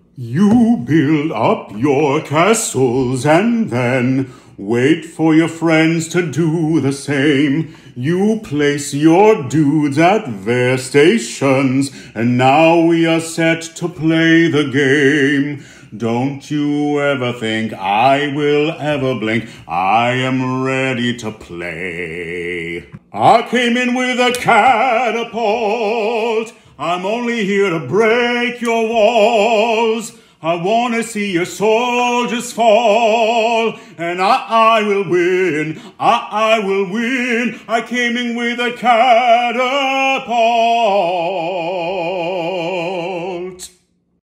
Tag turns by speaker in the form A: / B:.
A: You build up your castles and then wait for your friends to do the same. You place your dudes at their stations, and now we are set to play the game. Don't you ever think I will ever blink. I am ready to play. I came in with a catapult. I'm only here to break your walls. I want to see your soldiers fall, and I will win, I will win. I came in with a catapult.